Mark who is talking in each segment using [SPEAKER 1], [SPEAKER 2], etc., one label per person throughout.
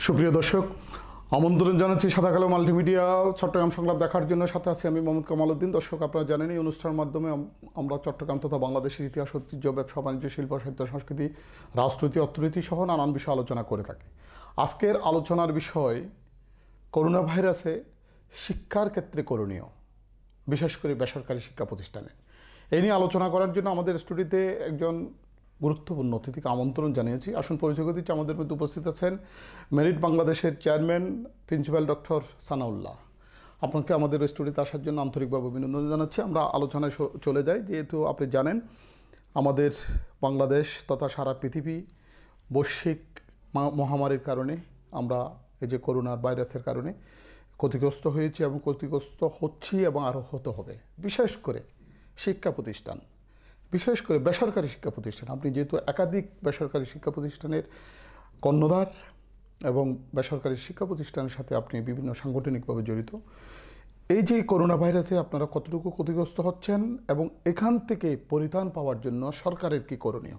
[SPEAKER 1] সুপ্রিয় দর্শক, আমন্ত্রণ জানাচ্ছি সাদা কালো মাল্টিমিডিয়া চট্টগ্রাম সংলাপ দেখার জন্য। সাথে আছি আমি মোহাম্মদ কামাল উদ্দিন। দর্শক, আপনারা জানেন এই অনুষ্ঠানের মাধ্যমে আমরা চট্টগ্রাম তথা বাংলাদেশের ইতিহাস, ঐতিহ্য, ব্যবসা বাণিজ্য, শিল্প, সাহিত্য, সংস্কৃতি, রাজনীতি, অর্থনীতি সহ নানান বিষয়ে আলোচনা করে থাকি। আজকের আলোচনার বিষয় করোনা ভাইরাসে শিক্ষার ক্ষেত্রে করণীয়, বিশেষ করে বেসরকারি শিক্ষা প্রতিষ্ঠানে। এই নিয়ে আলোচনা করার জন্য আমাদের স্টুডিওতে একজন গুরুত্বপূর্ণ অতিথিকে আমন্ত্রণ জানিয়েছি। আসুন পরিচয় করে দিচ্ছি। আমাদের মধ্যে উপস্থিত আছেন মেরিট বাংলাদেশের চেয়ারম্যান প্রিন্সিপাল ডক্টর সানাউল্লাহ। আপনাকে আমাদের স্টুডিওতে আসার জন্য আন্তরিকভাবে অভিনন্দন জানাচ্ছি। আমরা আলোচনায় চলে যাই। যেহেতু আপনি জানেন আমাদের বাংলাদেশ তথা সারা পৃথিবী বৈশ্বিক মহামারীর কারণে আমরা এই যে করোনা ভাইরাসের কারণে ক্ষতিগ্রস্ত হয়েছি এবং ক্ষতিগ্রস্ত হচ্ছি এবং আরও হতে হবে। বিশেষ করে শিক্ষা প্রতিষ্ঠান, বিশেষ করে বেসরকারি শিক্ষা প্রতিষ্ঠান। আপনি যেহেতু একাধিক বেসরকারি শিক্ষা প্রতিষ্ঠানের কর্ণধার এবং বেসরকারি শিক্ষা প্রতিষ্ঠানের সাথে আপনি বিভিন্ন সাংগঠনিকভাবে জড়িত, এই যে করোনা ভাইরাসে আপনারা কতটুকু ক্ষতিগ্রস্ত হচ্ছেন এবং এখান থেকে পরিত্রাণ পাওয়ার জন্য সরকারের কী করণীয়?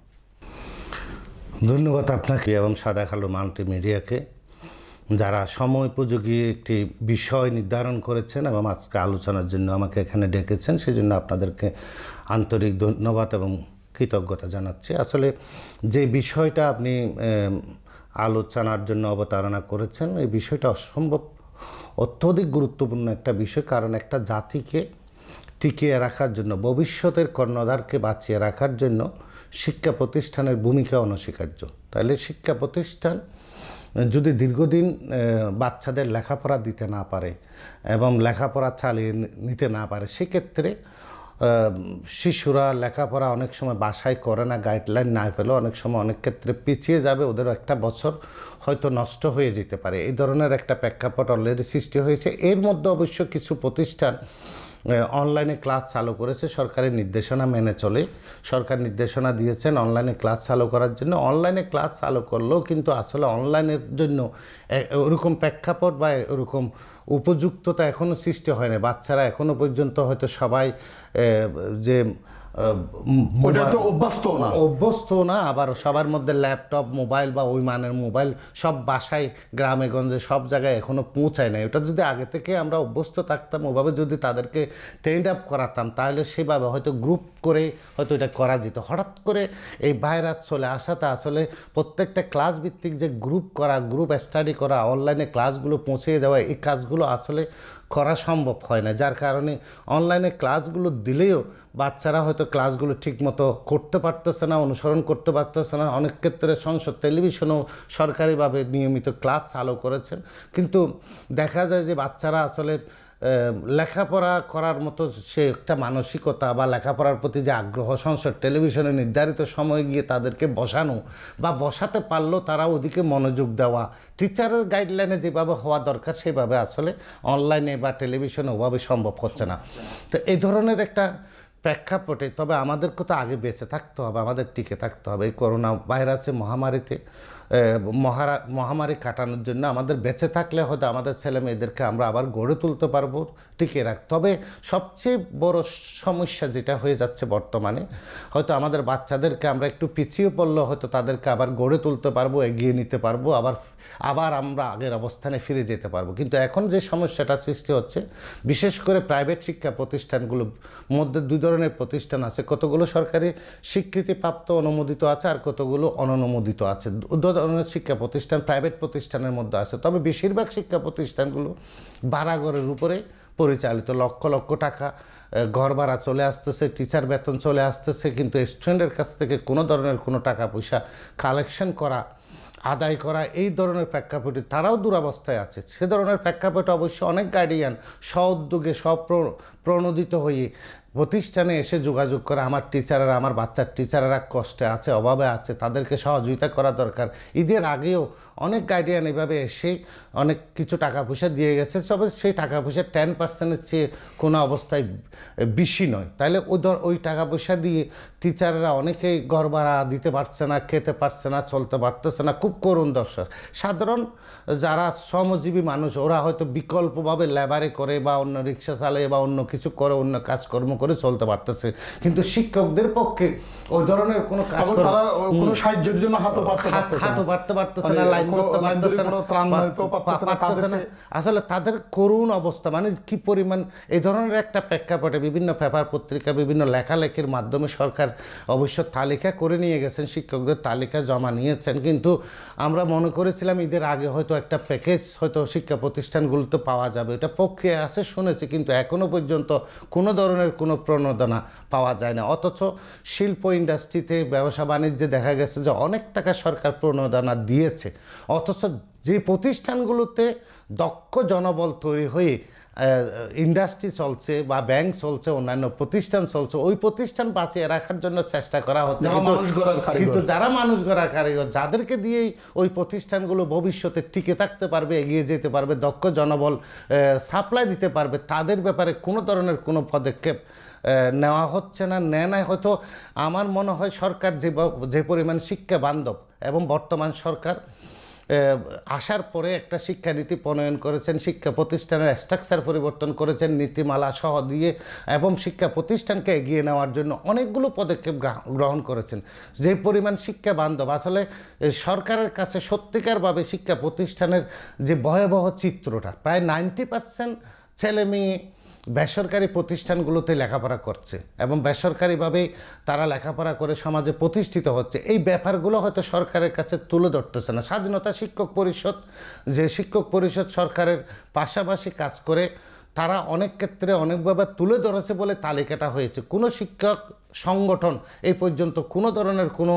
[SPEAKER 2] ধন্যবাদ আপনাকে এবং সাদা কালো মাল্টিমিডিয়াকে, যারা সময় উপযোগী একটি বিষয় নির্ধারণ করেছেন এবং আজকে আলোচনার জন্য আমাকে এখানে ডেকেছেন, সেজন্য আপনাদেরকে আন্তরিক ধন্যবাদ এবং কৃতজ্ঞতা জানাচ্ছি। আসলে যে বিষয়টা আপনি আলোচনার জন্য অবতারণা করেছেন, এই বিষয়টা অসম্ভব অত্যধিক গুরুত্বপূর্ণ একটা বিষয়। কারণ একটা জাতিকে টিকিয়ে রাখার জন্য, ভবিষ্যতের কর্ণধারকে বাঁচিয়ে রাখার জন্য শিক্ষা প্রতিষ্ঠানের ভূমিকা অনস্বীকার্য। তাহলে শিক্ষা প্রতিষ্ঠান যদি দীর্ঘদিন বাচ্চাদের লেখাপড়া দিতে না পারে এবং লেখাপড়া চালিয়ে নিতে না পারে, সেক্ষেত্রে শিশুরা লেখাপড়া অনেক সময় বাসায় করে না, গাইডলাইন না পেলেও অনেক সময় অনেক ক্ষেত্রে পিছিয়ে যাবে, ওদের একটা বছর হয়তো নষ্ট হয়ে যেতে পারে। এই ধরনের একটা প্রেক্ষাপট অলরেডি সৃষ্টি হয়েছে। এর মধ্যে অবশ্য কিছু প্রতিষ্ঠান অনলাইনে ক্লাস চালু করেছে, সরকারের নির্দেশনা মেনে চলে। সরকার নির্দেশনা দিয়েছেন অনলাইনে ক্লাস চালু করার জন্য। অনলাইনে ক্লাস চালু করলেও কিন্তু আসলে অনলাইনের জন্য ওরকম প্রেক্ষাপট বা ওরকম উপযুক্ততা এখনও সৃষ্টি হয় না। বাচ্চারা এখনও পর্যন্ত হয়তো সবাই যে অভ্যস্ত না, আবার সবার মধ্যে ল্যাপটপ, মোবাইল বা ওই মানের মোবাইল সব বাসায়, গ্রামে গঞ্জে সব জায়গায় এখনও পৌঁছায় না। ওটা যদি আগে থেকে আমরা অভ্যস্ত থাকতাম, ওভাবে যদি তাদেরকে ট্রেন্ড আপ করাতাম, তাহলে সেভাবে হয়তো গ্রুপ করে হয়তো এটা করা যেত। হঠাৎ করে এই ভাইরাস চলে আসাতে আসলে প্রত্যেকটা ক্লাস ভিত্তিক যে গ্রুপ করা, গ্রুপ স্টাডি করা, অনলাইনে ক্লাসগুলো পৌঁছে দেওয়া, এই কাজগুলো আসলে করা সম্ভব হয় না। যার কারণে অনলাইনে ক্লাসগুলো দিলেও বাচ্চারা হয়তো ক্লাসগুলো ঠিকমতো করতে পারতেছে না, অনুসরণ করতে পারতেছে না। অনেক ক্ষেত্রে সংসদ টেলিভিশনও সরকারিভাবে নিয়মিত ক্লাস চালু করেছেন, কিন্তু দেখা যায় যে বাচ্চারা আসলে লেখাপড়া করার মতো সে একটা মানসিকতা বা লেখাপড়ার প্রতি যে আগ্রহ, সংসদ টেলিভিশনে নির্ধারিত সময় গিয়ে তাদেরকে বসানো বা বসাতে পারলেও তারা ওদিকে মনোযোগ দেওয়া, টিচারের গাইডলাইনে যেভাবে হওয়া দরকার সেভাবে আসলে অনলাইনে বা টেলিভিশনে ওভাবে সম্ভব হচ্ছে না। তো এই ধরনের একটা প্রেক্ষাপটে তবে আমাদেরকে তো আগে বেঁচে থাকতে হবে, আমাদের টিকে থাকতে হবে। এই করোনা ভাইরাসে মহামারী কাটানোর জন্য আমাদের বেঁচে থাকলে হয়তো আমাদের ছেলে মেয়েদেরকে আমরা আবার গড়ে তুলতে পারবো, টিকে রাখতে। তবে সবচেয়ে বড় সমস্যা যেটা হয়ে যাচ্ছে বর্তমানে, হয়তো আমাদের বাচ্চাদেরকে আমরা একটু পিছিয়ে পড়লেও হয়তো তাদেরকে আবার গড়ে তুলতে পারবো, এগিয়ে নিতে পারবো, আবার আমরা আগের অবস্থানে ফিরে যেতে পারবো। কিন্তু এখন যে সমস্যাটা সৃষ্টি হচ্ছে, বিশেষ করে প্রাইভেট শিক্ষা প্রতিষ্ঠানগুলোর মধ্যে দুই ধরনের প্রতিষ্ঠান আছে। কতগুলো সরকারি স্বীকৃতিপ্রাপ্ত অনুমোদিত আছে আর কতগুলো অননুমোদিত আছে। ধরনের শিক্ষা প্রতিষ্ঠান প্রাইভেট প্রতিষ্ঠানের মধ্যে আছে। তবে বেশিরভাগ শিক্ষা প্রতিষ্ঠানগুলো ভাড়াঘরের উপরে পরিচালিত। লক্ষ লক্ষ টাকা ঘর ভাড়া চলে আসতেছে, টিচার বেতন চলে আসতেছে, কিন্তু স্টুডেন্টের কাছ থেকে কোনো ধরনের কোনো টাকা পয়সা কালেকশন করা, আদায় করা, এই ধরনের প্রেক্ষাপটে তারাও দুরবস্থায় আছে। সে ধরনের প্রেক্ষাপটে অবশ্যই অনেক গার্ডিয়ান স্ব-উদ্যোগে প্রণোদিত হয়ে প্রতিষ্ঠানে এসে যোগাযোগ করে, আমার টিচাররা, আমার বাচ্চার টিচাররা কষ্টে আছে, অভাবে আছে, তাদেরকে সহযোগিতা করা দরকার। ঈদের আগেও অনেক গার্ডিয়ান এভাবে এসে অনেক কিছু টাকা পয়সা দিয়ে গেছে। তবে সেই টাকা পয়সা 10%-এর চেয়ে কোনো অবস্থায় বেশি নয়। তাহলে ওই টাকা পয়সা দিয়ে টিচাররা অনেকেই ঘর ভাড়া দিতে পারছে না, খেতে পারছে না, চলতে পারতেছে না। খুব করুণ দশা। সাধারণ যারা শ্রমজীবী মানুষ, ওরা হয়তো বিকল্পভাবে লেবারে করে বা অন্য রিক্সা চালায় বা অন্য কিছু করে, অন্য কাজকর্ম করে চলতে পারতেছে, কিন্তু শিক্ষকদের পক্ষে ওই ধরনের কোনো কাজ
[SPEAKER 1] এবং তারা কোনো সাহায্যের জন্য হাতও পাততে
[SPEAKER 2] পারতেছে না, লাইন করতে পারতেছে না। আসলে তাদের করুণ অবস্থা, মানে কি পরিমাণ এই ধরনের একটা প্রেক্ষাপটে বিভিন্ন পেপার পত্রিকা বিভিন্ন লেখালেখির মাধ্যমে সরকার অবশ্য তালিকা করে নিয়ে গেছেন, শিক্ষকদের তালিকা জমা নিয়েছেন, কিন্তু আমরা মনে করেছিলাম ঈদের আগে হয়তো একটা প্যাকেজ হয়তো শিক্ষা প্রতিষ্ঠানগুলোতে পাওয়া যাবে, এটা প্রক্রিয়া আছে শুনেছি, কিন্তু এখনো পর্যন্ত কোনো ধরনের কোনো প্রণোদনা পাওয়া যায় না। অথচ শিল্প ইন্ডাস্ট্রিতে ব্যবসা বাণিজ্যে দেখা গেছে যে অনেক টাকা সরকার প্রণোদনা দিয়েছে, অথচ যে প্রতিষ্ঠানগুলোতে দক্ষ জনবল তৈরি হয়ে ইন্ডাস্ট্রি চলছে বা ব্যাংক চলছে, অন্যান্য প্রতিষ্ঠান চলছে, ওই প্রতিষ্ঠান বাঁচিয়ে রাখার জন্য চেষ্টা করা হচ্ছে, কিন্তু যারা মানুষ গড়া কারিগর, যাদেরকে দিয়েই ওই প্রতিষ্ঠানগুলো ভবিষ্যতে টিকে থাকতে পারবে, এগিয়ে যেতে পারবে, দক্ষ জনবল সাপ্লাই দিতে পারবে, তাদের ব্যাপারে কোনো ধরনের কোনো পদক্ষেপ নেওয়া হচ্ছে না, নেয় না। হয়তো আমার মনে হয় সরকার যে পরিমাণ শিক্ষা বান্ধব, এবং বর্তমান সরকার আসার পরে একটা শিক্ষানীতি প্রণয়ন করেছেন, শিক্ষা প্রতিষ্ঠানের স্ট্রাকচার পরিবর্তন করেছেন নীতিমালা সহ দিয়ে, এবং শিক্ষা প্রতিষ্ঠানকে এগিয়ে নেওয়ার জন্য অনেকগুলো পদক্ষেপ গ্রহণ করেছেন, যে পরিমাণ শিক্ষা বান্ধব। আসলে সরকারের কাছে সত্যিকারভাবে শিক্ষা প্রতিষ্ঠানের যে ভয়াবহ চিত্রটা, প্রায় 90% ছেলে মেয়ে বেসরকারি প্রতিষ্ঠানগুলোতে লেখাপড়া করছে এবং বেসরকারিভাবেই তারা লেখাপড়া করে সমাজে প্রতিষ্ঠিত হচ্ছে, এই ব্যাপারগুলো হয়তো সরকারের কাছে তুলে ধরতেছে না। স্বাধীনতা শিক্ষক পরিষদ, যে শিক্ষক পরিষদ সরকারের পাশাপাশি কাজ করে, তারা অনেক ক্ষেত্রে অনেকভাবে তুলে ধরেছে বলে তালিকাটা হয়েছে। কোনো শিক্ষক সংগঠন এই পর্যন্ত কোনো ধরনের কোনো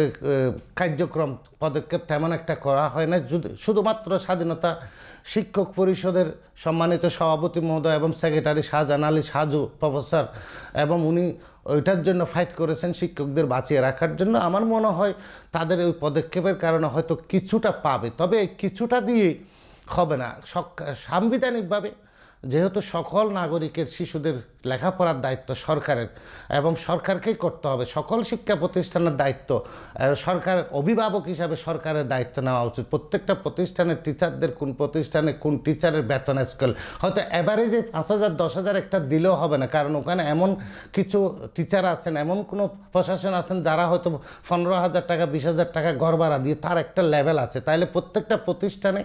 [SPEAKER 2] কার্যক্রম পদক্ষেপ তেমন একটা করা হয় না, শুধুমাত্র স্বাধীনতা শিক্ষক পরিষদের সম্মানিত সভাপতি মহোদয় এবং সেক্রেটারি শাহজাহান আলী সাজু প্রফেসর, এবং উনি ওইটার জন্য ফাইট করেছেন শিক্ষকদের বাঁচিয়ে রাখার জন্য। আমার মনে হয় তাদের ওই পদক্ষেপের কারণে হয়তো কিছুটা পাবে, তবে এই কিছুটা দিয়ে হবে না। সাংবিধানিকভাবে যেহেতু সকল নাগরিকের শিশুদের লেখাপড়ার দায়িত্ব সরকারের, এবং সরকারকেই করতে হবে, সকল শিক্ষা প্রতিষ্ঠানের দায়িত্ব সরকার, অভিভাবক হিসাবে সরকারের দায়িত্ব নেওয়া উচিত। প্রত্যেকটা প্রতিষ্ঠানের টিচারদের কোন প্রতিষ্ঠানে কোন টিচারের বেতন স্কেল হয়তো অ্যাভারেজে 5,000 10,000 একটা দিলেও হবে না, কারণ ওখানে এমন কিছু টিচার আছেন, এমন কোনো প্রশাসন আছেন যারা হয়তো 15,000 টাকা 20,000 টাকা ঘর ভাড়া দিয়ে, তার একটা লেভেল আছে। তাইলে প্রত্যেকটা প্রতিষ্ঠানে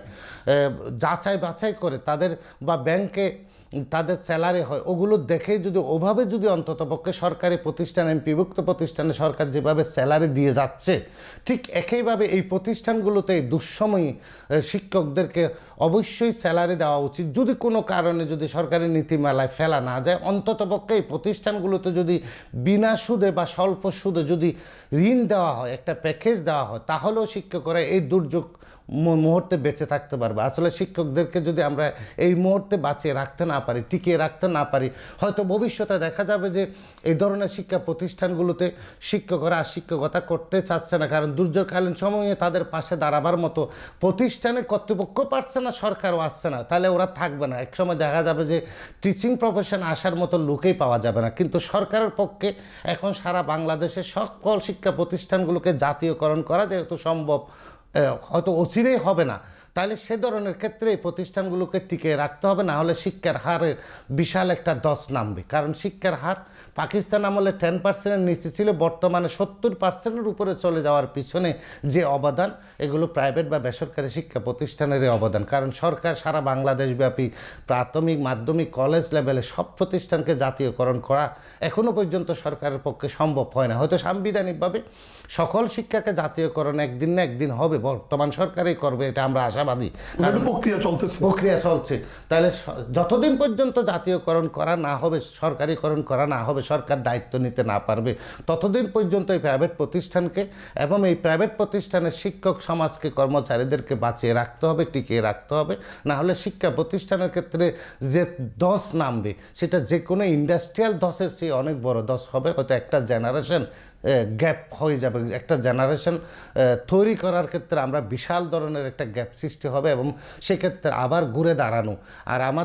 [SPEAKER 2] যাচাই বাছাই করে তাদের, বা ব্যাংকে তাদের স্যালারি হয়, ওগুলো দেখেই যদি ওভাবে যদি অন্ততপক্ষে সরকারি প্রতিষ্ঠান এমপিভুক্ত প্রতিষ্ঠানে সরকার যেভাবে স্যালারি দিয়ে যাচ্ছে, ঠিক একইভাবে এই প্রতিষ্ঠানগুলোতে এই দুঃসময়ী শিক্ষকদেরকে অবশ্যই স্যালারি দেওয়া উচিত। যদি কোনো কারণে যদি সরকারি নীতিমালায় ফেলা না যায়, অন্ততপক্ষে এই প্রতিষ্ঠানগুলোতে যদি বিনা সুদে বা স্বল্প সুদে যদি ঋণ দেওয়া হয়, একটা প্যাকেজ দেওয়া হয়, তাহলেও শিক্ষকরা এই দুর্যোগ মুহূর্তে বেঁচে থাকতে পারবে। আসলে শিক্ষকদেরকে যদি আমরা এই মুহূর্তে বাঁচিয়ে রাখতে না পারি, টিকিয়ে রাখতে না পারি, হয়তো ভবিষ্যতে দেখা যাবে যে এই ধরনের শিক্ষা প্রতিষ্ঠানগুলোতে শিক্ষকরা আর শিক্ষকতা করতে চাচ্ছে না, কারণ দুর্যোগকালীন সময়ে তাদের পাশে দাঁড়াবার মতো প্রতিষ্ঠানে কর্তৃপক্ষ পারছে না, সরকারও আসছে না, তাহলে ওরা থাকবে না। একসময় দেখা যাবে যে টিচিং প্রফেশন আসার মতো লোকেই পাওয়া যাবে না। কিন্তু সরকারের পক্ষে এখন সারা বাংলাদেশে সকল শিক্ষা প্রতিষ্ঠানগুলোকে জাতীয়করণ করা যেহেতু সম্ভব, হয়তো অচিরেই হবে না, তাহলে সে ধরনের ক্ষেত্রে এই প্রতিষ্ঠানগুলোকে টিকিয়ে রাখতে হবে, না হলে শিক্ষার হারের বিশাল একটা দশ নামবে। কারণ শিক্ষার হার পাকিস্তান আমলে 10%-এর নিচে ছিল, বর্তমানে 70%-এর উপরে চলে যাওয়ার পিছনে যে অবদান, এগুলো প্রাইভেট বা বেসরকারি শিক্ষা প্রতিষ্ঠানেরই অবদান। কারণ সরকার সারা বাংলাদেশব্যাপী প্রাথমিক মাধ্যমিক কলেজ লেভেলে সব প্রতিষ্ঠানকে জাতীয়করণ করা এখনও পর্যন্ত সরকারের পক্ষে সম্ভব হয় না। হয়তো সাংবিধানিকভাবে সকল শিক্ষাকে জাতীয়করণ একদিন না একদিন হবে, বর্তমান সরকারই করবে, এটা আমরা আশাবাদী। কারণ প্রক্রিয়া চলছে। তাহলে যতদিন পর্যন্ত জাতীয়করণ করা না হবে, সরকারিকরণ করা না হবে, সরকার দায়িত্ব নিতে না পারবে, ততদিন পর্যন্ত এই প্রাইভেট প্রতিষ্ঠানকে এবং এই প্রাইভেট প্রতিষ্ঠানের শিক্ষক সমাজকে, কর্মচারীদেরকে বাঁচিয়ে রাখতে হবে, টিকিয়ে রাখতে হবে। না হলে শিক্ষা প্রতিষ্ঠানের ক্ষেত্রে যে দশ নামবে, সেটা যে কোনো ইন্ডাস্ট্রিয়াল দশের চেয়ে অনেক বড় দশ হবে। হয়তো একটা জেনারেশন গ্যাপ হয়ে যাবে, একটা জেনারেশন তৈরি করার ক্ষেত্রে আমরা বিশাল ধরনের একটা গ্যাপ সৃষ্টি হবে, এবং সেক্ষেত্রে আবার ঘুরে দাঁড়ানো। আর আমাদের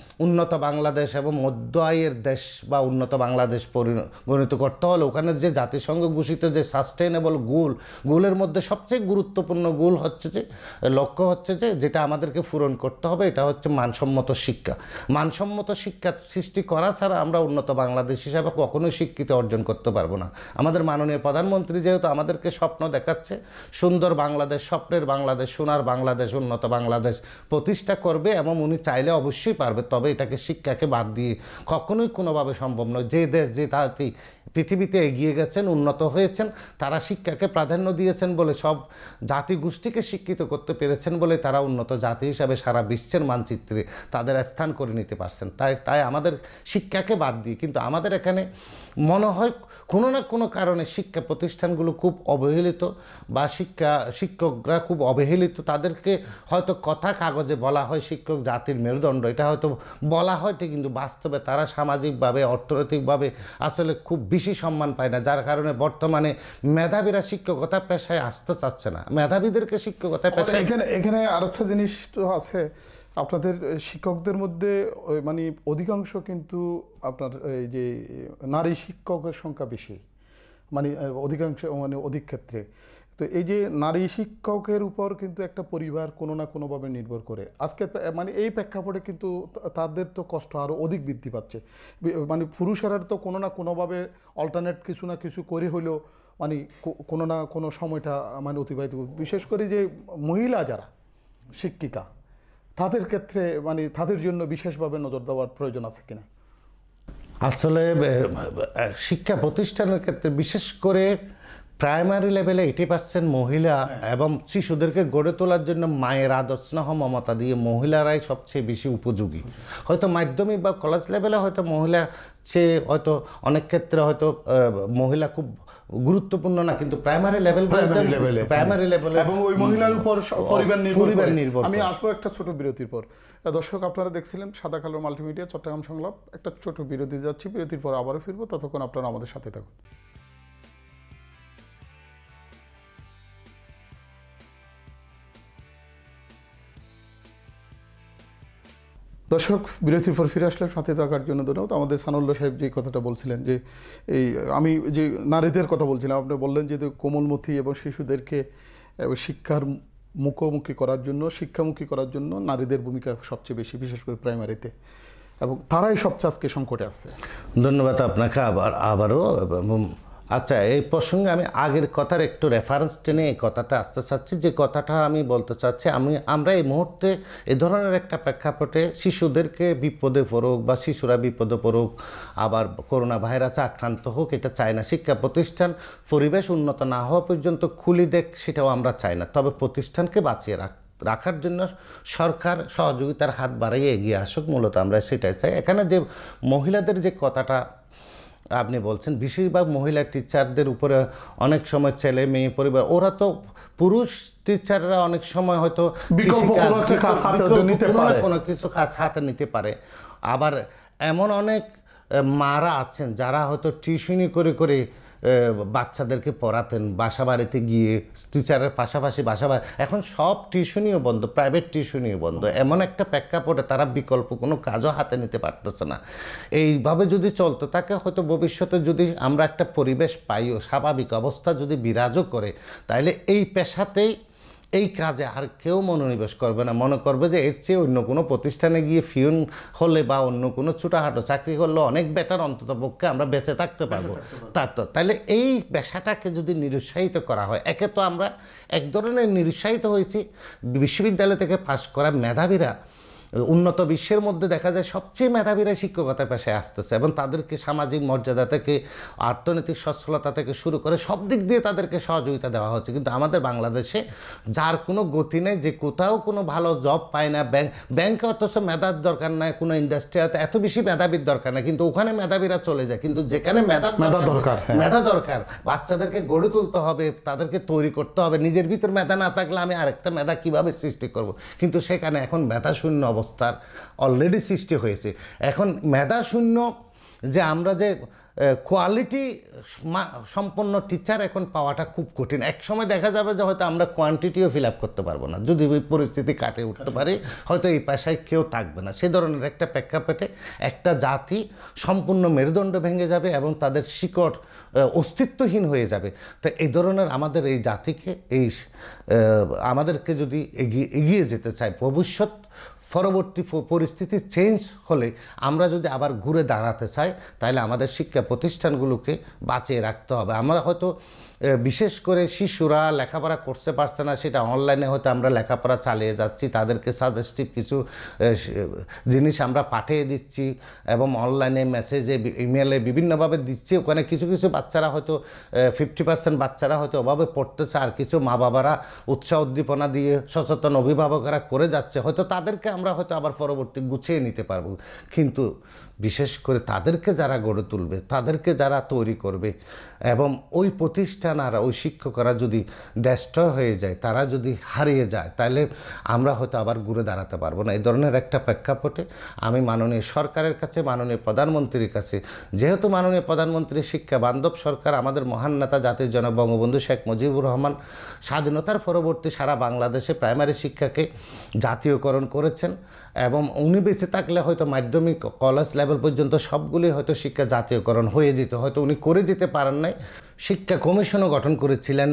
[SPEAKER 2] উন্নত বাংলাদেশ এবং মধ্য আয়ের দেশ বা উন্নত বাংলাদেশ পরিগণিত করতে হলে ওখানে যে জাতিসংঘ ঘোষিত যে সাস্টেইনেবল গোলের মধ্যে সবচেয়ে গুরুত্বপূর্ণ গোল হচ্ছে যে লক্ষ্য হচ্ছে যে যেটা আমাদেরকে পূরণ করতে হবে, এটা হচ্ছে মানসম্মত শিক্ষা। মানসম্মত শিক্ষা সৃষ্টি করা ছাড়া আমরা উন্নত বাংলাদেশ হিসাবে কখনোই শিক্ষিত অর্জন করতে পারবো না। আমাদের মাননীয় প্রধানমন্ত্রী যেহেতু আমাদেরকে স্বপ্ন দেখাচ্ছে সুন্দর বাংলাদেশ, স্বপ্নের বাংলাদেশ, সোনার বাংলাদেশ, উন্নত বাংলাদেশ প্রতিষ্ঠা করবে এবং উনি চাইলে অবশ্যই পারবে, তবে এটাকে শিক্ষাকে বাদ দিয়ে কখনোই কোনোভাবে সম্ভব নয়। যে দেশ যে জাতি পৃথিবীতে এগিয়ে গেছেন, উন্নত হয়েছেন, তারা শিক্ষাকে প্রাধান্য দিয়েছেন বলে, সব জাতিগোষ্ঠীকে শিক্ষিত করতে পেরেছেন বলে তারা উন্নত জাতি হিসাবে সারা বিশ্বের মানচিত্রে তাদের স্থান করে নিতে পারছেন। তাই আমাদের শিক্ষাকে বাদ দিয়ে, কিন্তু আমাদের এখানে মনে হয় কোনো না কোনো কারণে শিক্ষা প্রতিষ্ঠানগুলো খুব অবহেলিত বা শিক্ষকরা খুব অবহেলিত। তাদেরকে হয়তো কথা কাগজে বলা হয় শিক্ষক জাতির মেরুদণ্ড, এটা হয়তো বলা হয় ঠিক, কিন্তু বাস্তবে তারা সামাজিকভাবে অর্থনৈতিকভাবে আসলে খুব বেশি সম্মান পায় না, যার কারণে বর্তমানে মেধাবীরা শিক্ষকতা পেশায় আসতে চাচ্ছে না। মেধাবীদেরকে শিক্ষকতা পেশায়
[SPEAKER 1] এখানে আরেকটা জিনিস তো আছে, আপনাদের শিক্ষকদের মধ্যে মানে অধিকাংশ কিন্তু আপনার এই যে নারী শিক্ষকের সংখ্যা বেশি, মানে অধিকাংশ মানে অধিক ক্ষেত্রে। তো এই যে নারী শিক্ষকের উপর কিন্তু একটা পরিবার কোনো না কোনোভাবে নির্ভর করে। আজকে মানে এই প্রেক্ষাপটে কিন্তু তাদের তো কষ্ট আরও অধিক বৃদ্ধি পাচ্ছে। মানে পুরুষেরা তো কোনো না কোনোভাবে অল্টারনেট কিছু না কিছু করে হলেও মানে কোনো না কোনো সময়টা মানে অতিবাহিত, বিশেষ করে যে মহিলা যারা শিক্ষিকা তাদের ক্ষেত্রে মানে তাদের জন্য বিশেষভাবে নজর দেওয়ার প্রয়োজন আছে কিনা?
[SPEAKER 2] আসলে শিক্ষা প্রতিষ্ঠানের ক্ষেত্রে বিশেষ করে প্রাইমারি লেভেলে 80% মহিলা এবং শিশুদেরকে গড়ে তোলার জন্য মায়ের আদর স্নেহ মমতা দিয়ে মহিলারাই সবচেয়ে বেশি উপযোগী। হয়তো মাধ্যমিক বা কলেজ লেভেলে হয়তো মহিলার চেয়ে হয়তো অনেক ক্ষেত্রে হয়তো মহিলা খুব গুরুত্বপূর্ণ না, কিন্তু প্রাইমারি লেভেলে
[SPEAKER 1] এবং ওই মহিলার উপর পরিবার নির্ভর। আমি আসবো একটা ছোট বিরতির পর। দর্শক, আপনারা দেখছিলেন সাদা কালো মাল্টিমিডিয়া চট্টগ্রাম সংলাপ। একটা ছোট বিরতি যাচ্ছি, বিরতির পর আবারও ফিরবো, ততক্ষণ আপনারা আমাদের সাথে থাকুন। দর্শক, বিরতির পর ফিরে আসলে সাথে থাকার জন্য ধন্যবাদ। আমাদের সানাউল্লাহ সাহেব যে কথাটা বলছিলেন, যে এই আমি যে নারীদের কথা বলছিলাম, আপনি বললেন যে কোমলমতি এবং শিশুদেরকে শিক্ষার মুখোমুখি করার জন্য, শিক্ষামুখী করার জন্য নারীদের ভূমিকা সবচেয়ে বেশি, বিশেষ করে প্রাইমারিতে, এবং তারাই সবচেয়ে আজকে সংকটে আছে।
[SPEAKER 2] ধন্যবাদ আপনাকে আবারও। আচ্ছা, এই প্রসঙ্গে আমি আগের কথার একটু রেফারেন্স টেনে এই কথাটা আসতে চাচ্ছি। যে কথাটা আমি বলতে চাচ্ছি, আমরা এই মুহূর্তে এ ধরনের একটা প্রেক্ষাপটে শিশুদেরকে বিপদে পড়ুক বা শিশুরা বিপদে পড়ুক, আবার করোনা ভাইরাসে আক্রান্ত হোক, এটা চাই না। শিক্ষা প্রতিষ্ঠান পরিবেশ উন্নত না হওয়া পর্যন্ত খুলি দেখ, সেটাও আমরা চাই না। তবে প্রতিষ্ঠানকে বাঁচিয়ে রাখার জন্য সরকার সহযোগিতার হাত বাড়িয়ে এগিয়ে আসুক, মূলত আমরা সেটাই চাই। এখানে যে মহিলাদের যে কথাটা আপনি বলছেন, বেশিরভাগ মহিলা টিচারদের উপরে অনেক সময় ছেলে মেয়ে পরিবার, ওরা তো পুরুষ টিচাররা অনেক সময় হয়তো কোনো কিছু কাজ হাতে নিতে পারে। আবার এমন অনেক মারা আছেন যারা হয়তো টিউশনি করে বাচ্চাদেরকে পড়াতেন বাসা বাড়িতে গিয়ে টিচারের পাশাপাশি এখন সব টিউশনিও বন্ধ, প্রাইভেট টিউশনিও বন্ধ। এমন একটা প্রেক্ষাপটে তারা বিকল্প কোনো কাজও হাতে নিতে পারতেছে না। এইভাবে যদি চলতে থাকে, হয়তো ভবিষ্যতে যদি আমরা একটা পরিবেশ পাইও, স্বাভাবিক অবস্থা যদি বিরাজও করে, তাহলে এই পেশাতেই এই কাজে আর কেউ মনোনিবেশ করবে না। মনে করবে যে এর চেয়ে অন্য কোনো প্রতিষ্ঠানে গিয়ে ফিউন হলে বা অন্য কোনো ছোটোখাটো চাকরি করলে অনেক বেটার, অন্তত পক্ষে আমরা বেঁচে থাকতে পারবো। তাহলে এই পেশাটাকে যদি নিরুৎসাহিত করা হয়, একে তো আমরা এক ধরনের নিরুৎসাহিত হয়েছি, বিশ্ববিদ্যালয় থেকে পাশ করা মেধাবীরা উন্নত বিশ্বের মধ্যে দেখা যায় সবচেয়ে মেধাবীরা শিক্ষকতা পেশায় আসতেছে, এবং তাদেরকে সামাজিক মর্যাদা থেকে অর্থনৈতিক সচ্ছলতা থেকে শুরু করে সব দিক দিয়ে তাদেরকে সহযোগিতা দেওয়া হচ্ছে। কিন্তু আমাদের বাংলাদেশে যার কোনো গতি নেই, যে কোথাও কোনো ভালো জব পায় না, ব্যাংকে অথচ মেধার দরকার নাই, কোনো ইন্ডাস্ট্রিয়াতে এত বেশি মেধাবীর দরকার নাই, কিন্তু ওখানে মেধাবীরা চলে যায়। কিন্তু যেখানে মেধা দরকার, বাচ্চাদেরকে গড়ে তুলতে হবে, তাদেরকে তৈরি করতে হবে। নিজের ভিতর মেধা না থাকলে আমি আরেকটা মেধা কীভাবে সৃষ্টি করব? কিন্তু সেখানে এখন মেধা শূন্য অবস্থার অলরেডি সৃষ্টি হয়েছে। এখন মেধা শূন্য যে আমরা যে কোয়ালিটি সম্পন্ন টিচার এখন পাওয়াটা খুব কঠিন। এক সময় দেখা যাবে যে হয়তো আমরা কোয়ান্টিটিও ফিল আপ করতে পারবো না, যদি ওই পরিস্থিতি কাটিয়ে উঠতে পারি হয়তো এই পেশায় কেউ থাকবে না। সেই ধরনের একটা প্রেক্ষাপটে একটা জাতি সম্পূর্ণ মেরুদণ্ড ভেঙে যাবে এবং তাদের শিকড় অস্তিত্বহীন হয়ে যাবে। তো এই ধরনের আমাদের এই জাতিকে আমাদেরকে যদি এগিয়ে যেতে চাই, ভবিষ্যৎ পরবর্তী পরিস্থিতি চেঞ্জ হলে আমরা যদি আবার ঘুরে দাঁড়াতে চাই, তাহলে আমাদের শিক্ষা প্রতিষ্ঠানগুলোকে বাঁচিয়ে রাখতে হবে। আমরা হয়তো বিশেষ করে শিশুরা লেখাপড়া করতে পারছে না, সেটা অনলাইনে হয়তো আমরা লেখাপড়া চালিয়ে যাচ্ছি, তাদেরকে সাজেস্টিভ কিছু জিনিস আমরা পাঠিয়ে দিচ্ছি এবং অনলাইনে মেসেজে ইমেলে বিভিন্নভাবে দিচ্ছি। ওখানে কিছু কিছু বাচ্চারা হয়তো 50% বাচ্চারা হয়তো অভাবে পড়তেছে, আর কিছু মা বাবারা উৎসাহ উদ্দীপনা দিয়ে সচেতন অভিভাবকরা করে যাচ্ছে, হয়তো তাদেরকে আমরা হয়তো আবার পরবর্তী গুছিয়ে নিতে পারবো। কিন্তু বিশেষ করে তাদেরকে যারা গড়ে তুলবে, তাদেরকে যারা তৈরি করবে এবং ওই প্রতিষ্ঠান আর ওই শিক্ষকরা যদি ডেস্ট্রয় হয়ে যায়, তারা যদি হারিয়ে যায়, তাহলে আমরা হয়তো আবার ঘুরে দাঁড়াতে পারবো না। এই ধরনের একটা প্রেক্ষাপটে আমি মাননীয় সরকারের কাছে, মাননীয় প্রধানমন্ত্রীর কাছে, যেহেতু মাননীয় প্রধানমন্ত্রী শিক্ষা বান্ধব সরকার, আমাদের মহান নেতা জাতির জনক বঙ্গবন্ধু শেখ মুজিবুর রহমান স্বাধীনতার পরবর্তী সারা বাংলাদেশে প্রাইমারি শিক্ষাকে জাতীয়করণ করেছেন এবং উনি বেঁচে থাকলে হয়তো মাধ্যমিক কলেজ লেভেল পর্যন্ত সবগুলি হয়তো শিক্ষা জাতীয়করণ হয়ে যেত, হয়তো উনি করে যেতে পারেন নাই। শিক্ষা কমিশনও গঠন করেছিলেন,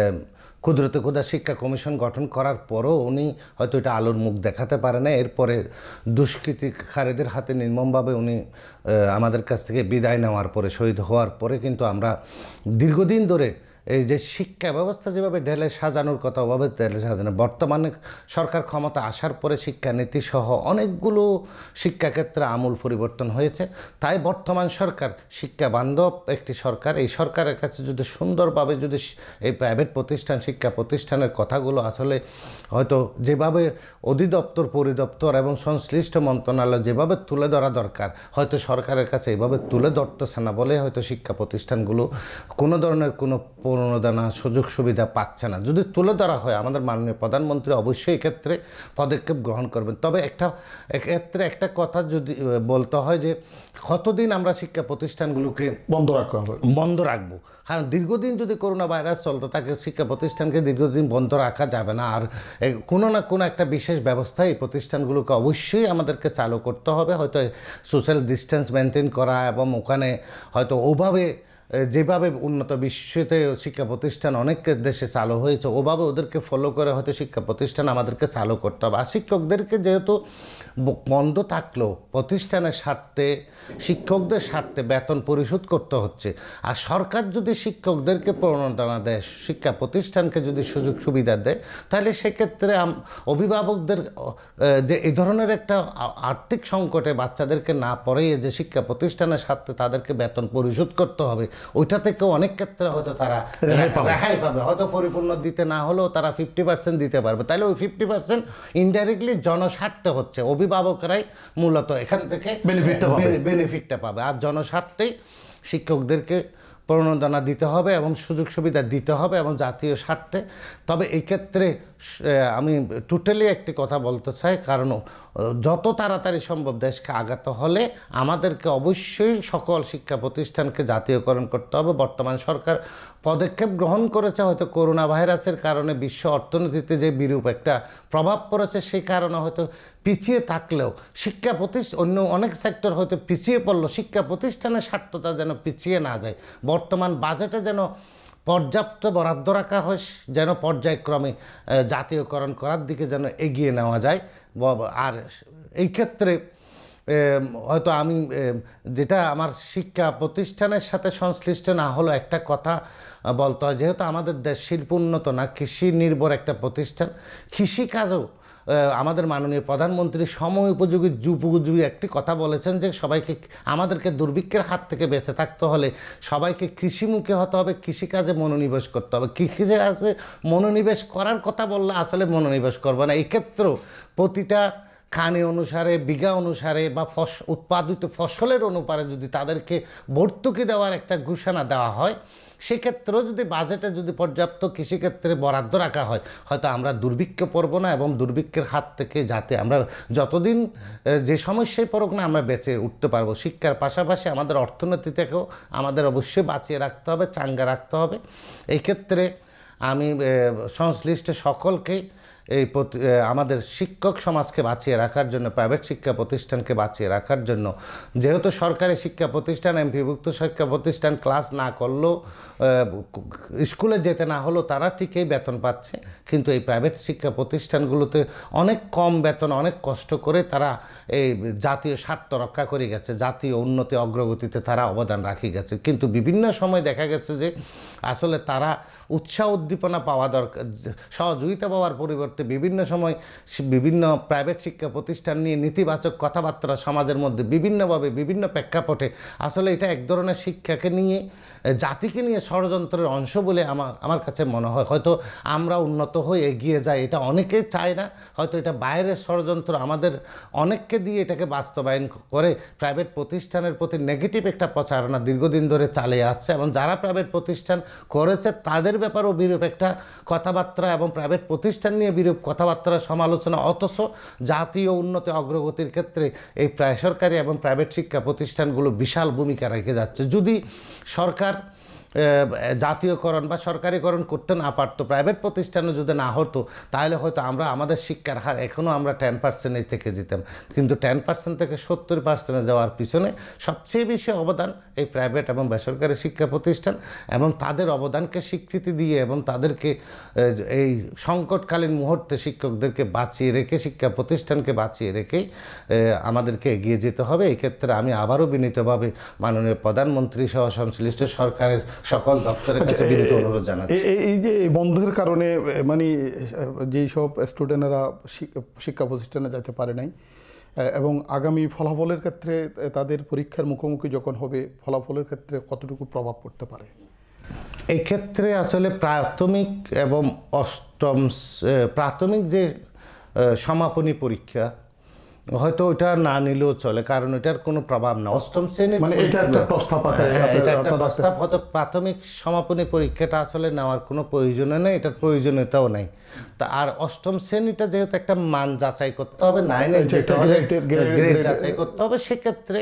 [SPEAKER 2] কুদরতে খুদা শিক্ষা কমিশন গঠন করার পরও উনি হয়তো এটা আলোর মুখ দেখাতে পারে না। এরপরে দুষ্কৃতিকারীদের হাতে নির্মমভাবে উনি আমাদের কাছ থেকে বিদায় নেওয়ার পরে, শহীদ হওয়ার পরে কিন্তু আমরা দীর্ঘদিন ধরে এই যে শিক্ষা ব্যবস্থা যেভাবে ঢেলে সাজানোর কথা, ওভাবে ঢেলে সাজানো, বর্তমানে সরকার ক্ষমতা আসার পরে শিক্ষানীতি সহ অনেকগুলো শিক্ষাক্ষেত্রে আমূল পরিবর্তন হয়েছে। তাই বর্তমান সরকার শিক্ষা বান্ধব একটি সরকার। এই সরকারের কাছে যদি সুন্দরভাবে যদি এই প্রাইভেট প্রতিষ্ঠান, শিক্ষা প্রতিষ্ঠানের কথাগুলো আসলে হয়তো যেভাবে অধিদপ্তর, পরিদপ্তর এবং সংশ্লিষ্ট মন্ত্রণালয় যেভাবে তুলে ধরা দরকার, হয়তো সরকারের কাছে এইভাবে তুলে ধরতেছে না বলে হয়তো শিক্ষা প্রতিষ্ঠানগুলো কোনো ধরনের কোনো প্রণোদনা, সুযোগ সুবিধা পাচ্ছে না। যদি তুলে ধরা হয়, আমাদের মাননীয় প্রধানমন্ত্রী অবশ্যই এক্ষেত্রে পদক্ষেপ গ্রহণ করবেন। তবে এক্ষেত্রে একটা কথা যদি বলতে হয় যে কতদিন আমরা শিক্ষা প্রতিষ্ঠানগুলোকে বন্ধ রাখবো, কারণ দীর্ঘদিন যদি করোনা ভাইরাস চলতো, তাকে শিক্ষা প্রতিষ্ঠানকে দীর্ঘদিন বন্ধ রাখা যাবে না। আর কোনো না কোনো একটা বিশেষ ব্যবস্থা এই প্রতিষ্ঠানগুলোকে অবশ্যই আমাদেরকে চালু করতে হবে, হয়তো সোশ্যাল ডিস্টেন্স মেনটেন করা এবং ওখানে হয়তো ওভাবে যেভাবে উন্নত বিশ্বেতে শিক্ষা প্রতিষ্ঠান অনেক দেশে চালু হয়েছে, ওভাবে ওদেরকে ফলো করে হয়তো শিক্ষা প্রতিষ্ঠান আমাদেরকে চালু করতে হবে। আর শিক্ষকদেরকে যেহেতু বন্ধ থাকলেও প্রতিষ্ঠানের স্বার্থে, শিক্ষকদের স্বার্থে বেতন পরিশোধ করতে হচ্ছে। আর সরকার যদি শিক্ষকদেরকে প্রণোদনা দেয়, শিক্ষা প্রতিষ্ঠানকে যদি সুযোগ সুবিধা দেয়, তাহলে সেক্ষেত্রে অভিভাবকদের যে এই ধরনের একটা আর্থিক সংকটে বাচ্চাদেরকে না পড়িয়ে যে শিক্ষা প্রতিষ্ঠানের স্বার্থে তাদেরকে বেতন পরিশোধ করতে হবে, ওইটা থেকেও অনেক ক্ষেত্রে হয়তো তারা রেহাই পাবে। হয়তো পরিপূর্ণ দিতে না হলেও তারা 50% দিতে পারবে। তাহলে ওই 50% ইনডাইরেক্টলি জনস্বার্থে হচ্ছে, অভিভাবকরাই মূলত এখান থেকে বেনিফিটটা পাবে। আর জনস্বার্থেই শিক্ষকদেরকে প্রণোদনা দিতে হবে এবং সুযোগ সুবিধা দিতে হবে এবং জাতীয় স্বার্থে। তবে এই ক্ষেত্রে আমি টোটালি একটি কথা বলতে চাই, কারণ যত তাড়াতাড়ি সম্ভব দেশকে আগাতে হলে আমাদেরকে অবশ্যই সকল শিক্ষা প্রতিষ্ঠানকে জাতীয়করণ করতে হবে। বর্তমান সরকার পদক্ষেপ গ্রহণ করেছে, হয়তো করোনা ভাইরাসের কারণে বিশ্ব অর্থনীতিতে যে বিরূপ একটা প্রভাব পড়েছে, সেই কারণে হয়তো পিছিয়ে থাকলেও শিক্ষা অন্য অনেক সেক্টর হয়তো পিছিয়ে পড়লো, শিক্ষা প্রতিষ্ঠানের স্বার্থতা যেন পিছিয়ে না যায়। বর্তমান বাজেটে যেন পর্যাপ্ত বরাদ্দ রাখা হয়, যেন পর্যায়ক্রমে জাতীয়করণ করার দিকে যেন এগিয়ে নেওয়া যায়। আর এই ক্ষেত্রে হয়তো আমি যেটা আমার শিক্ষা প্রতিষ্ঠানের সাথে সংশ্লিষ্ট না হলো একটা কথা বলতে হয়, যেহেতু আমাদের দেশ শিল্প উন্নত না, কৃষি নির্ভর একটা প্রতিষ্ঠান, কৃষিকাজও আমাদের মাননীয় প্রধানমন্ত্রী সময় উপযোগী যুপোপযোগী একটি কথা বলেছেন যে সবাইকে, আমাদেরকে দুর্ভিক্ষের হাত থেকে বেঁচে থাকতে হলে সবাইকে কৃষিমুখী হতে হবে, কৃষিকাজে মনোনিবেশ করতে হবে। কৃষিকাজে মনোনিবেশ করার কথা বললে আসলে মনোনিবেশ করবে না। এক্ষেত্রেও প্রতিটা খানি অনুসারে, বিঘা অনুসারে বা উৎপাদিত ফসলের অনুপাতে যদি তাদেরকে ভর্তুকি দেওয়ার একটা ঘোষণা দেওয়া হয়, সেক্ষেত্রেও যদি বাজেটে যদি পর্যাপ্ত কৃষিক্ষেত্রে বরাদ্দ রাখা হয়, হয়তো আমরা দুর্ভিক্ষে পড়ব না, এবং দুর্ভিক্ষের হাত থেকে যাতে আমরা যতদিন যে সমস্যায় পড়ুক না আমরা বেঁচে উঠতে পারবো। শিক্ষার পাশাপাশি আমাদের অর্থনীতিটাকেও আমাদের অবশ্যই বাঁচিয়ে রাখতে হবে, চাঙ্গা রাখতে হবে। এই ক্ষেত্রে আমি সংশ্লিষ্ট সকলকে আমাদের শিক্ষক সমাজকে বাঁচিয়ে রাখার জন্য, প্রাইভেট শিক্ষা প্রতিষ্ঠানকে বাঁচিয়ে রাখার জন্য, যেহেতু সরকারি শিক্ষা প্রতিষ্ঠান, এমপিভুক্ত শিক্ষা প্রতিষ্ঠান ক্লাস না করলেও, স্কুলে যেতে না হলেও তারা ঠিকই বেতন পাচ্ছে, কিন্তু এই প্রাইভেট শিক্ষা প্রতিষ্ঠানগুলোতে অনেক কম বেতন, অনেক কষ্ট করে তারা এই জাতীয় স্বার্থ রক্ষা করে গেছে, জাতীয় উন্নতি অগ্রগতিতে তারা অবদান রাখি গেছে। কিন্তু বিভিন্ন সময় দেখা গেছে যে আসলে তারা উৎসাহ উদ্দীপনা পাওয়া দরকার, সহযোগিতা পাওয়ার পরিবর্তে বিভিন্ন সময় বিভিন্ন প্রাইভেট শিক্ষা প্রতিষ্ঠান নিয়ে নেতিবাচক কথাবার্তা সমাজের মধ্যে বিভিন্নভাবে বিভিন্ন প্রেক্ষাপটে, আসলে এটা এক ধরনের শিক্ষাকে নিয়ে, জাতিকে নিয়ে ষড়যন্ত্রের অংশ বলে আমার কাছে মনে হয়। হয়তো আমরা উন্নত হয়ে এগিয়ে যাই, এটা অনেকেই চায় না, হয়তো এটা বাইরের ষড়যন্ত্র আমাদের অনেককে দিয়ে এটাকে বাস্তবায়ন করে প্রাইভেট প্রতিষ্ঠানের প্রতি নেগেটিভ একটা প্রচারণা দীর্ঘদিন ধরে চালিয়ে আসছে, এবং যারা প্রাইভেট প্রতিষ্ঠান করেছে তাদের ব্যাপারেও বিরূপ একটা কথাবার্তা এবং প্রাইভেট প্রতিষ্ঠান নিয়ে বিরূপ কথাবার্তা সমালোচনা, অথচ জাতীয় উন্নতি অগ্রগতির ক্ষেত্রে এই সরকারি এবং প্রাইভেট শিক্ষা প্রতিষ্ঠানগুলো বিশাল ভূমিকা রেখে যাচ্ছে। যদি সরকার জাতীয়করণ বা সরকারিকরণ করতে না পারতো, প্রাইভেট প্রতিষ্ঠানে যদি না হতো, তাহলে হয়তো আমরা আমাদের শিক্ষার হার এখনও আমরা 10%-এই থেকে যেতাম। কিন্তু 10% থেকে 70% যাওয়ার পিছনে সবচেয়ে বেশি অবদান এই প্রাইভেট এবং বেসরকারি শিক্ষা প্রতিষ্ঠান, এবং তাদের অবদানকে স্বীকৃতি দিয়ে এবং তাদেরকে এই সংকটকালীন মুহূর্তে শিক্ষকদেরকে বাঁচিয়ে রেখে, শিক্ষা প্রতিষ্ঠানকে বাঁচিয়ে রেখেই আমাদেরকে এগিয়ে যেতে হবে। এই ক্ষেত্রে আমি আবারও বিনীতভাবে মাননীয় প্রধানমন্ত্রী সহ সংশ্লিষ্ট সরকারের সকল দপ্তরের কাছে বিনীত অনুরোধ জানাচ্ছি।
[SPEAKER 1] এই যে বন্ধের কারণে মানে যেই সব স্টুডেন্টরা শিক্ষা প্রতিষ্ঠানে যেতে পারে নাই, এবং আগামী ফলাফলের ক্ষেত্রে তাদের পরীক্ষার মুখোমুখি যখন হবে, ফলাফলের ক্ষেত্রে কতটুকু প্রভাব পড়তে পারে?
[SPEAKER 2] এই ক্ষেত্রে আসলে প্রাথমিক এবং প্রাথমিক যে সমাপনী পরীক্ষা হয়তো ওটা না নিলেও চলে, কারণ এটার কোনো প্রভাব না। অষ্টম শ্রেণীর
[SPEAKER 1] মানে এটা একটা প্রস্তাব আছে,
[SPEAKER 2] এটা একটা প্রস্তাব, হয়তো প্রাথমিক সমাপনী পরীক্ষাটা আসলে নেওয়ার কোনো প্রয়োজনে নেই, এটার প্রয়োজনীয়তাও নেই। তা আর অষ্টম শ্রেণীটা যেহেতু একটা মান যাচাই করতে হবে, 9-এর গ্রেড যাচাই করতে হবে, সেক্ষেত্রে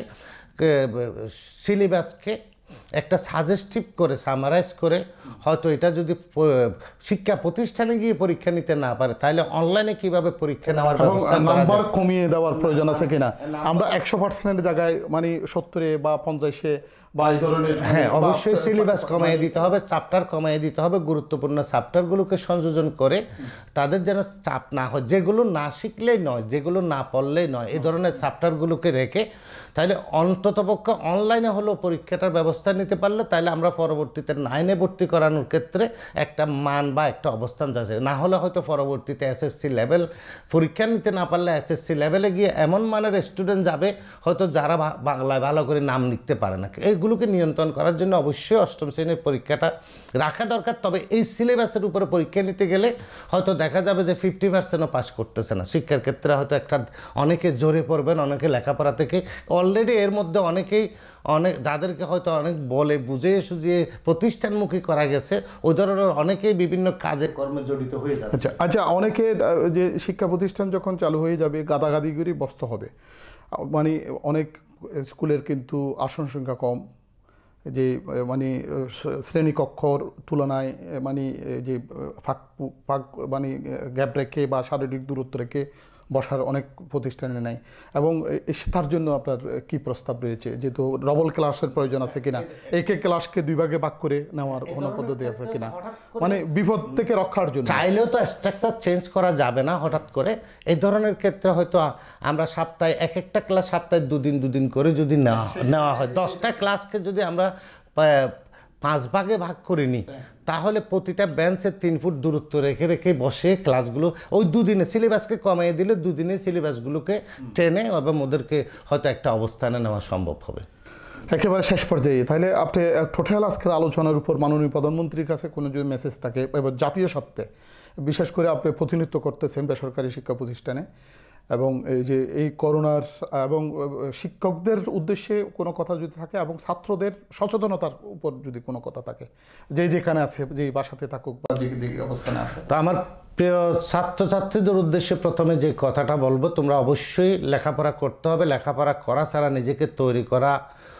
[SPEAKER 2] সিলেবাসকে একটা সাজেস্টিভ করে সামারাইজ করে হয়তো এটা যদি শিক্ষা প্রতিষ্ঠানে গিয়ে পরীক্ষা নিতে না পারে, তাহলে অনলাইনে কিভাবে পরীক্ষা নেওয়ার ব্যবস্থা,
[SPEAKER 1] নাম্বার কমিয়ে দেওয়ার প্রয়োজন আছে কিনা, আমরা 100%-এর জায়গায় মানে 70 বা 50 বা এই ধরনের,
[SPEAKER 2] হ্যাঁ অবশ্যই সিলেবাস কমিয়ে দিতে হবে, চ্যাপ্টার কমিয়ে দিতে হবে, গুরুত্বপূর্ণ চ্যাপ্টারগুলোকে সংযোজন করে তাদের যেন চাপ না হয়, যেগুলো না শিখলেই নয়, যেগুলো না পড়লেই নয়, এই ধরনের চ্যাপ্টারগুলোকে রেখে তাহলে অন্ততপক্ষে অনলাইনে হলেও পরীক্ষাটার ব্যবস্থা নিতে পারলে তাহলে আমরা পরবর্তীতে 9-এ ভর্তি করানোর ক্ষেত্রে একটা মান বা একটা অবস্থান যাচ্ছে। না হলে হয়তো পরবর্তীতে এসএসসি লেভেল পরীক্ষা নিতে না পারলে এসএসসি লেভেলে গিয়ে এমন মানের স্টুডেন্ট যাবে হয়তো যারা বাংলায় ভালো করে নাম লিখতে পারে না। এইগুলোকে নিয়ন্ত্রণ করার জন্য অবশ্যই অষ্টম শ্রেণীর পরীক্ষাটা রাখা দরকার। তবে এই সিলেবাসের উপরে পরীক্ষা নিতে গেলে হয়তো দেখা যাবে যে 50%ও পাস করতেছে না। শিক্ষার ক্ষেত্রে হয়তো একটা অনেকে জোরে পড়বেন, অনেকে লেখাপড়া থেকে অলরেডি এর মধ্যে অনেকেই যাদেরকে হয়তো অনেক বলে বুঝে সুঝিয়ে প্রতিষ্ঠানমুখী করা গেছে, ওই ধরনের অনেকেই বিভিন্ন কাজে কর্মে জড়িত হয়ে যাচ্ছে।
[SPEAKER 1] আচ্ছা, অনেকে যে শিক্ষা প্রতিষ্ঠান যখন চালু হয়ে যাবে গাদাগাদি করে বসতে হবে, মানে অনেক স্কুলের কিন্তু আসন সংখ্যা কম, যে মানে শ্রেণীকক্ষর তুলনায় মানে যে ফাঁক মানে গ্যাপ রেখে বা শারীরিক দূরত্ব রেখে বসার অনেক প্রতিষ্ঠানে নাই, এবং তার জন্য আপনার কি প্রস্তাব রয়েছে? যেহেতু ডবল ক্লাসের প্রয়োজন আছে কিনা, এক ক্লাসকে 2 ভাগে ভাগ করে নেওয়ার কোনো পদ্ধতি আছে কিনা, মানে বিপদ থেকে রক্ষার জন্য।
[SPEAKER 2] চাইলেও তো স্ট্রাকচার চেঞ্জ করা যাবে না হঠাৎ করে। এই ধরনের ক্ষেত্রে হয়তো আমরা সপ্তাহে একটা ক্লাস সপ্তাহে 2 দিন করে যদি নেওয়া হয়, 10টা ক্লাসকে যদি আমরা 5 ভাগে ভাগ করে নিই, তাহলে প্রতিটা বেঞ্চে 3 ফুট দূরত্ব রেখে রেখে বসে ক্লাসগুলো ওই 2 দিনে সিলেবাসকে কমিয়ে দিলে 2 দিনে সিলেবাসগুলোকে টেনে এবং ওদেরকে হয়তো একটা অবস্থানে নেওয়া সম্ভব হবে।
[SPEAKER 1] একেবারে শেষ পর্যায়ে তাহলে আপনি টোটাল আজকের আলোচনার উপর মাননীয় প্রধানমন্ত্রীর কাছে কোনো যদি মেসেজ থাকে, এবার জাতীয় স্বার্থে বিশেষ করে আপনি প্রতিনিধিত্ব করতেছেন বেসরকারি শিক্ষা প্রতিষ্ঠানে, এবং এই যে এই করোনার এবং শিক্ষকদের উদ্দেশ্যে কোনো কথা যদি থাকে এবং ছাত্রদের সচেতনতার উপর যদি কোনো কথা থাকে, যে যেখানে আছে, যে বাসাতে থাকুক বা যে যে অবস্থানে আছে।
[SPEAKER 2] তো আমার প্রিয় ছাত্রছাত্রীদের উদ্দেশ্যে প্রথমে যে কথাটা বলবো, তোমরা অবশ্যই লেখাপড়া করতে হবে। লেখাপড়া করা ছাড়া নিজেকে তৈরি করা,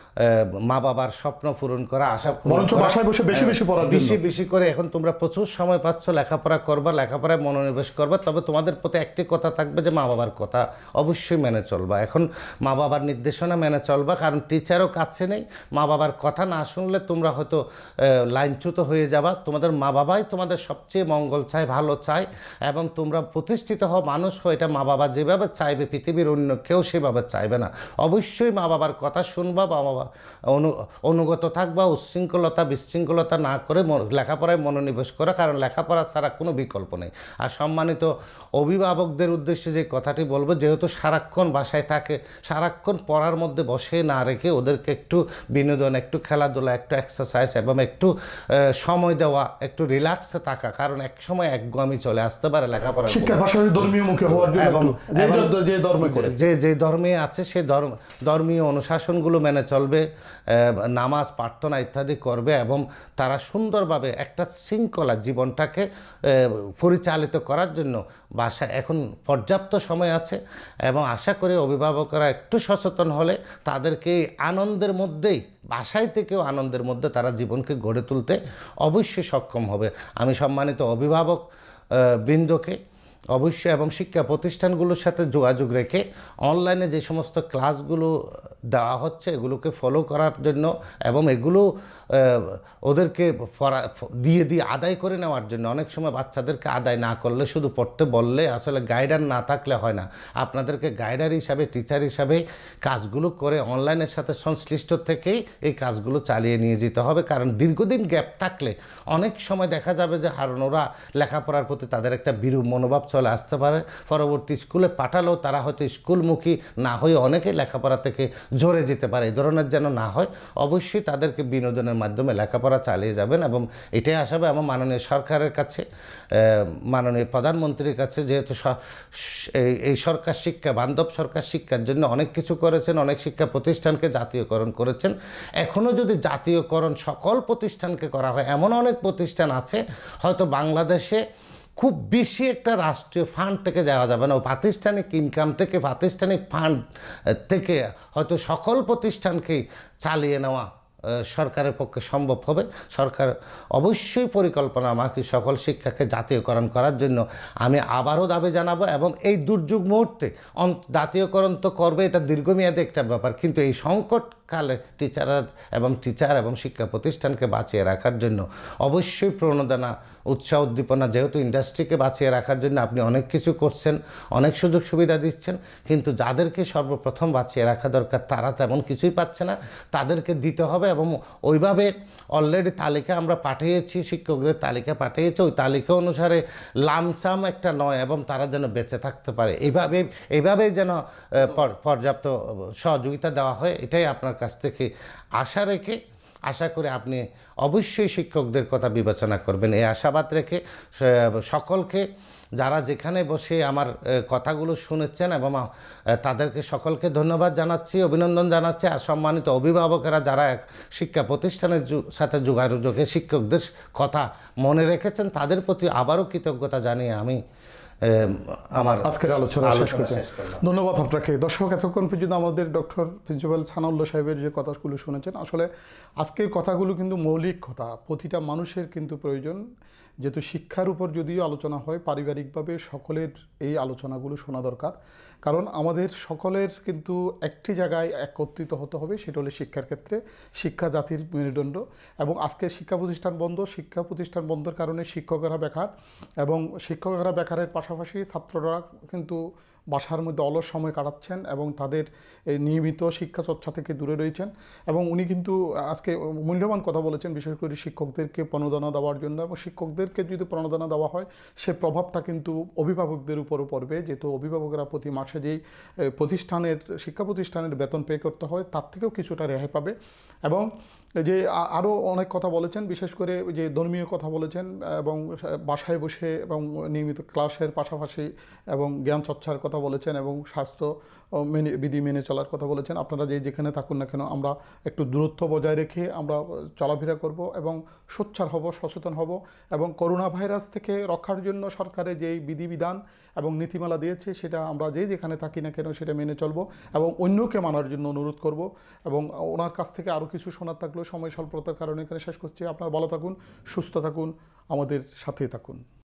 [SPEAKER 2] মা বাবার স্বপ্ন পূরণ করা, আশা
[SPEAKER 1] বরঞ্চ বাসায় বসে বেশি বেশি পড়ার জন্য
[SPEAKER 2] বেশি বেশি করে এখন তোমরা প্রচুর সময় পাচ্ছ, লেখাপড়া করবা, লেখাপড়ায় মনোনিবেশ করবা। তবে তোমাদের প্রতি একটি কথা থাকবে যে মা বাবার কথা অবশ্যই মেনে চলবা। এখন মা বাবার নির্দেশনা মেনে চলবা, কারণ টিচারও কাছে নেই। মা বাবার কথা না শুনলে তোমরা হয়তো লাইনচ্যুত হয়ে যাবা। তোমাদের মা বাবাই তোমাদের সবচেয়ে মঙ্গল চায়, ভালো চায়, এবং তোমরা প্রতিষ্ঠিত হও, মানুষ হও। এটা মা বাবা যেভাবে চাইবে, পৃথিবীর অন্য কেউ সেভাবে চাইবে না। অবশ্যই মা বাবার কথা শুনবা, মা বাবা অনুগত থাকবা, উচ্ছৃঙ্খলতা বিশৃঙ্খলতা না করে লেখাপড়ায় মনোনিবেশ করা, কারণ লেখাপড়া ছাড়া কোনো বিকল্প নেই। আর সম্মানিত অভিভাবকদের উদ্দেশ্যে যে কথাটি বলবো, যেহেতু সারাক্ষণ বাসায় থাকে, সারাক্ষণ পড়ার মধ্যে বসে না রেখে ওদেরকে একটু বিনোদন, একটু খেলাধুলা, একটু এক্সারসাইজ এবং একটু সময় দেওয়া, একটু রিল্যাক্সে থাকা, কারণ এক সময় একঘেয়েমি চলে আসতে পারে লেখাপড়া।
[SPEAKER 1] শিক্ষার পাশাপাশি ধর্মীয় মুখে হওয়ার জন্য
[SPEAKER 2] এবং
[SPEAKER 1] যে ধর্মে করে,
[SPEAKER 2] যে ধর্মে আছে সেই ধর্মীয় অনুশাসনগুলো মেনে চলবে, নামাজ প্রার্থনা ইত্যাদি করবে, এবং তারা সুন্দরভাবে একটা শৃঙ্খলা জীবনটাকে পরিচালিত করার জন্য বাসা এখন পর্যাপ্ত সময় আছে। এবং আশা করি অভিভাবকরা একটু সচেতন হলে তাদেরকে এই আনন্দের মধ্যেই, বাসায় থেকেও আনন্দের মধ্যে তারা জীবনকে গড়ে তুলতে অবশ্যই সক্ষম হবে। আমি সম্মানিত অভিভাবক বৃন্দকে অবশ্যই এবং শিক্ষা প্রতিষ্ঠানগুলোর সাথে যোগাযোগ রেখে অনলাইনে যে সমস্ত ক্লাসগুলো দেওয়া হচ্ছে এগুলোকে ফলো করার জন্য, এবং এগুলো ওদেরকে দিয়ে আদায় করে নেওয়ার জন্য। অনেক সময় বাচ্চাদেরকে আদায় না করলে, শুধু পড়তে বললে, আসলে গাইডার না থাকলে হয় না। আপনাদেরকে গাইডার হিসাবে, টিচার হিসাবে কাজগুলো করে অনলাইনের সাথে সংশ্লিষ্ট থেকেই এই কাজগুলো চালিয়ে নিয়ে যেতে হবে। কারণ দীর্ঘদিন গ্যাপ থাকলে অনেক সময় দেখা যাবে যে ওরা লেখাপড়ার প্রতি তাদের একটা বিরূপ মনোভাব চলে আসতে পারে। পরবর্তী স্কুলে পাঠালেও তারা হয়তো স্কুলমুখী না হয়ে অনেকেই লেখাপড়া থেকে ঝরে যেতে পারে। এই ধরনের যেন না হয়, অবশ্যই তাদেরকে বিনোদনের মাধ্যমে লেখাপড়া চালিয়ে যাবেন। এবং এটাই আশা এবং মাননীয় সরকারের কাছে, মাননীয় প্রধানমন্ত্রীর কাছে, যেহেতু এই সরকার শিক্ষা বান্ধব সরকার, শিক্ষার জন্য অনেক কিছু করেছেন, অনেক শিক্ষা প্রতিষ্ঠানকে জাতীয়করণ করেছেন। এখনও যদি জাতীয়করণ সকল প্রতিষ্ঠানকে করা হয়, এমন অনেক প্রতিষ্ঠান আছে হয়তো বাংলাদেশে খুব বেশি একটা রাষ্ট্রীয় ফান্ড থেকে যাওয়া যাবে না, প্রাতিষ্ঠানিক ইনকাম থেকে, প্রাতিষ্ঠানিক ফান্ড থেকে হয়তো সকল প্রতিষ্ঠানকেই চালিয়ে নেওয়া সরকারের পক্ষে সম্ভব হবে। সরকার অবশ্যই পরিকল্পনা আমাকে সকল শিক্ষাকে জাতীয়করণ করার জন্য। আমি আবারও দাবি জানাবো, এবং এই দুর্যোগ মুহূর্তে জাতীয়করণ তো করবে, এটা দীর্ঘমেয়াদী একটা ব্যাপার, কিন্তু এই সংকটকালে টিচার এবং শিক্ষা প্রতিষ্ঠানকে বাঁচিয়ে রাখার জন্য অবশ্যই প্রণোদনা, উৎসাহ, উদ্দীপনা, যেহেতু ইন্ডাস্ট্রিকে বাঁচিয়ে রাখার জন্য আপনি অনেক কিছু করছেন, অনেক সুযোগ সুবিধা দিচ্ছেন, কিন্তু যাদেরকে সর্বপ্রথম বাঁচিয়ে রাখা দরকার তারা তেমন কিছুই পাচ্ছে না, তাদেরকে দিতে হবে। এবং ওইভাবে অলরেডি তালিকা আমরা পাঠিয়েছি, শিক্ষকদের তালিকা পাঠিয়েছি, ওই তালিকা অনুসারে লামসাম একটা নয়, এবং তারা যেন বেঁচে থাকতে পারে, এইভাবেই যেন পর্যাপ্ত সহযোগিতা দেওয়া হয়, এটাই আপনার কাছ থেকে আশা রেখে, আশা করে আপনি অবশ্যই শিক্ষকদের কথা বিবেচনা করবেন, এই আশাবাদ রেখে সকলকে, যারা যেখানে বসে আমার কথাগুলো শুনেছেন, এবং তাদেরকে সকলকে ধন্যবাদ জানাচ্ছি, অভিনন্দন জানাচ্ছি। আর সম্মানিত অভিভাবকেরা যারা শিক্ষা প্রতিষ্ঠানের সাথে যোগাযোগে শিক্ষকদের কথা মনে রেখেছেন, তাদের প্রতি আবারও কৃতজ্ঞতা জানিয়ে আমি আমার
[SPEAKER 1] আজকের আলোচনা শেষ করছি। ধন্যবাদ আপনাকে। দর্শক, এতক্ষণ পর্যন্ত আমাদের ডক্টর প্রিন্সিপাল সানাউল্লাহ সাহেবের যে কথাগুলো শুনেছেন, আসলে আজকের কথাগুলো কিন্তু মৌলিক কথা, প্রতিটা মানুষের কিন্তু প্রয়োজন। যেহেতু শিক্ষার উপর যদিও আলোচনা হয়, পারিবারিকভাবে সকলের এই আলোচনাগুলো শোনা দরকার, কারণ আমাদের সকলের কিন্তু একটি জায়গায় একত্রিত হতে হবে, সেটা হলো শিক্ষার ক্ষেত্রে। শিক্ষা জাতির মেরুদণ্ড, এবং আজকে শিক্ষা প্রতিষ্ঠান বন্ধ, শিক্ষা প্রতিষ্ঠান বন্ধের কারণে শিক্ষকেরা বেকার, এবং শিক্ষকেরা বেকারের পাশাপাশি ছাত্ররা কিন্তু বাসার মধ্যে অলস সময় কাটাচ্ছেন, এবং তাদের এই নিয়মিত শিক্ষা চর্চা থেকে দূরে রয়েছেন। এবং উনি কিন্তু আজকে মূল্যবান কথা বলেছেন, বিশেষ করে শিক্ষকদেরকে প্রণোদনা দেওয়ার জন্য। এবং শিক্ষকদেরকে যদি প্রণোদনা দেওয়া হয়, সে প্রভাবটা কিন্তু অভিভাবকদের উপরও পড়বে, যেহেতু অভিভাবকরা প্রতি মাসে যেই শিক্ষা প্রতিষ্ঠানের বেতন পে করতে হয়, তার থেকেও কিছুটা রেহাই পাবে। এবং এই যে আরও অনেক কথা বলেছেন, বিশেষ করে যে ধর্মীয় কথা বলেছেন এবং বাসায় বসে এবং নিয়মিত ক্লাসের পাশাপাশি এবং জ্ঞান চর্চার কথা বলেছেন এবং স্বাস্থ্য বিধি মেনে চলার কথা বলেছেন। আপনারা যেখানে থাকুন না কেন আমরা একটু দূরত্ব বজায় রেখে আমরা চলাফেরা করব এবং সোচ্চার হব, সচেতন হব এবং করোনা ভাইরাস থেকে রক্ষার জন্য সরকারের যেই বিধিবিধান এবং নীতিমালা দিয়েছে সেটা আমরা যেখানে থাকি না কেন সেটা মেনে চলব এবং অন্যকে মানার জন্য অনুরোধ করব। এবং ওনার কাছ থেকে আরও কিছু শোনার থাকলেও সময় স্বল্পতার কারণে এখানে শেষ করছি। আপনারা ভালো থাকুন, সুস্থ থাকুন, আমাদের সাথেই থাকুন।